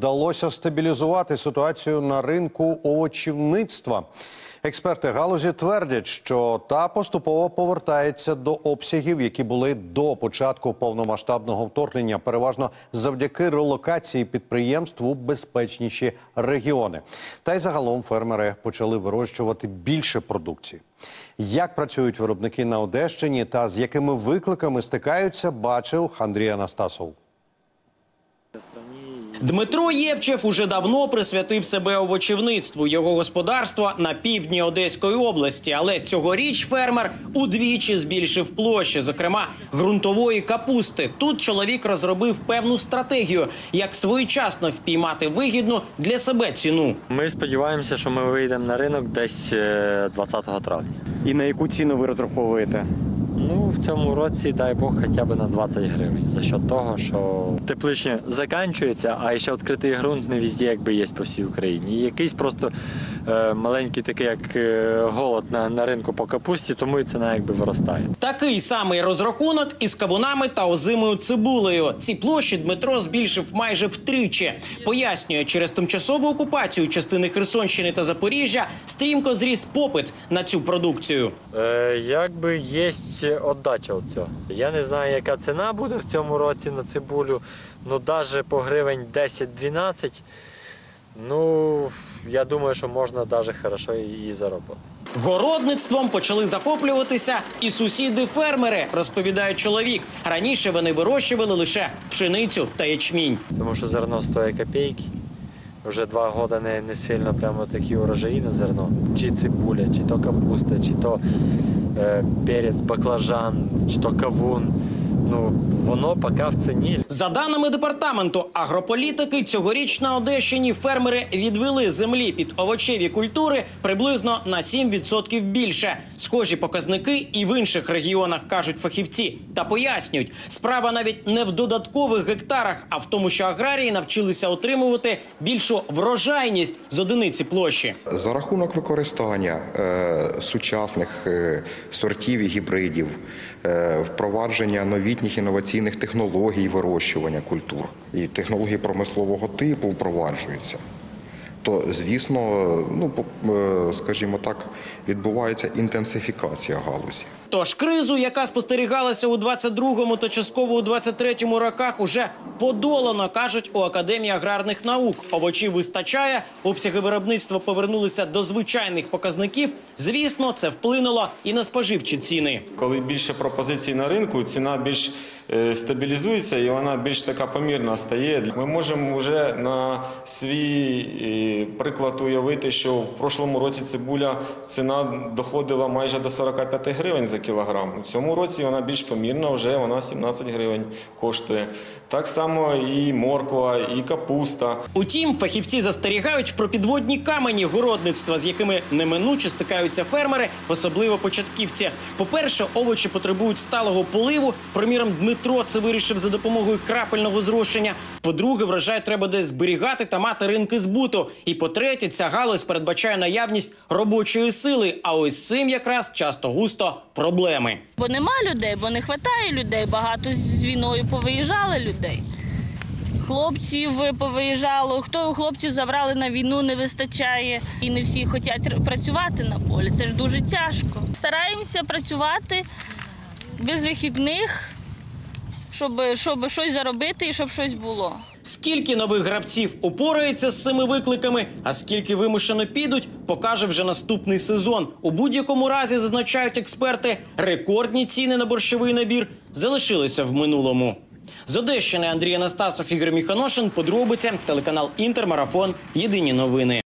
вдалося стабілізувати ситуацію на ринку овочівництва. Експерти галузі твердять, що та поступово повертається до обсягів, які були до початку повномасштабного вторгнення, переважно завдяки релокації підприємств у безпечніші регіони. Та й загалом фермери почали вирощувати більше продукції. Як працюють виробники на Одещині та з якими викликами стикаються, бачив Андрій Анастасов. Дмитро Євчев уже давно присвятив себе овочівництву. Його господарство на півдні Одеської області. Але цьогоріч фермер удвічі збільшив площі, зокрема ґрунтової капусти. Тут чоловік розробив певну стратегію, як своєчасно впіймати вигідну для себе ціну. Ми сподіваємося, що ми вийдемо на ринок десь 20 травня. І на яку ціну ви розраховуєте? Ну, в цьому році, дай Бог, хоча б на 20 гривень. За що того, що тепличня закінчується, а ще відкритий ґрунт не везде, якби є по всій Україні. І якийсь просто маленький такий, як голод на ринку по капусті, тому і ціна якби виростає. Такий самий розрахунок із кавунами та озимою цибулею. Ці площі Дмитро збільшив майже втричі. Пояснює, через тимчасову окупацію частини Херсонщини та Запоріжжя стрімко зріс попит на цю продукцію. Якби є віддача від цього. Я не знаю, яка ціна буде в цьому році на цибулю, ну навіть по гривень 10-12, ну, я думаю, що можна навіть хорошо і заробити. Городництвом почали захоплюватися і сусіди-фермери, розповідає чоловік. Раніше вони вирощували лише пшеницю та ячмінь. Тому що зерно стоїть копійки. Вже 2 роки не сильно прямо такі урожаї на зерно. Чи цибуля, чи то капуста, чи то перець, баклажан, чи то кавун. Ну, воно поки в ціні. За даними департаменту агрополітики, цьогоріч на Одещині фермери відвели землі під овочеві культури приблизно на 7% більше. Схожі показники і в інших регіонах, кажуть фахівці. Та пояснюють, справа навіть не в додаткових гектарах, а в тому, що аграрії навчилися отримувати більшу врожайність з одиниці площі. За рахунок використання сучасних сортів і гібридів, впровадження новітніх інноваційних технологій вирощування культур і технологій промислового типу впроваджуються, то, звісно, ну, скажімо так, відбувається інтенсифікація галузі. Тож кризу, яка спостерігалася у 22-му та частково у 23-му роках, уже подолано, кажуть у Академії аграрних наук. Овочів вистачає, обсяги виробництва повернулися до звичайних показників. Звісно, це вплинуло і на споживчі ціни. Коли більше пропозицій на ринку, ціна більш стабілізується і вона більш така помірна стає. Ми можемо вже на свій приклад уявити, що в прошлому році цибуля ціна доходила майже до 45 гривень за кілограм. У цьому році вона більш помірна, вже вона 17 гривень коштує. Так само і морква, і капуста. Утім, фахівці застерігають про підводні камені городництва, з якими неминуче стикаються фермери, особливо початківці. По-перше, овочі потребують сталого поливу. Приміром, Дмитро це вирішив за допомогою крапельного зрошення. По-друге, врожай треба десь зберігати та мати ринки збуту. І по-третє, ця галузь передбачає наявність робочої сили. А ось з цим якраз часто-густо проблеми. Бо нема людей, бо не вистачає людей. Багато з війною повиїжджали людей. Хлопців повиїжджало, хто хлопців забрали на війну, не вистачає. І не всі хочуть працювати на полі. Це ж дуже тяжко. Стараємося працювати без вихідних, щоб щось заробити і щоб щось було. Скільки нових гравців упорається з цими викликами, а скільки вимушено підуть, покаже вже наступний сезон. У будь-якому разі, зазначають експерти, рекордні ціни на борщовий набір залишилися в минулому. З Одещини Андрій Анастасов, Ігор Міханошин, подробиці, телеканал Інтер, Марафон, Єдині новини.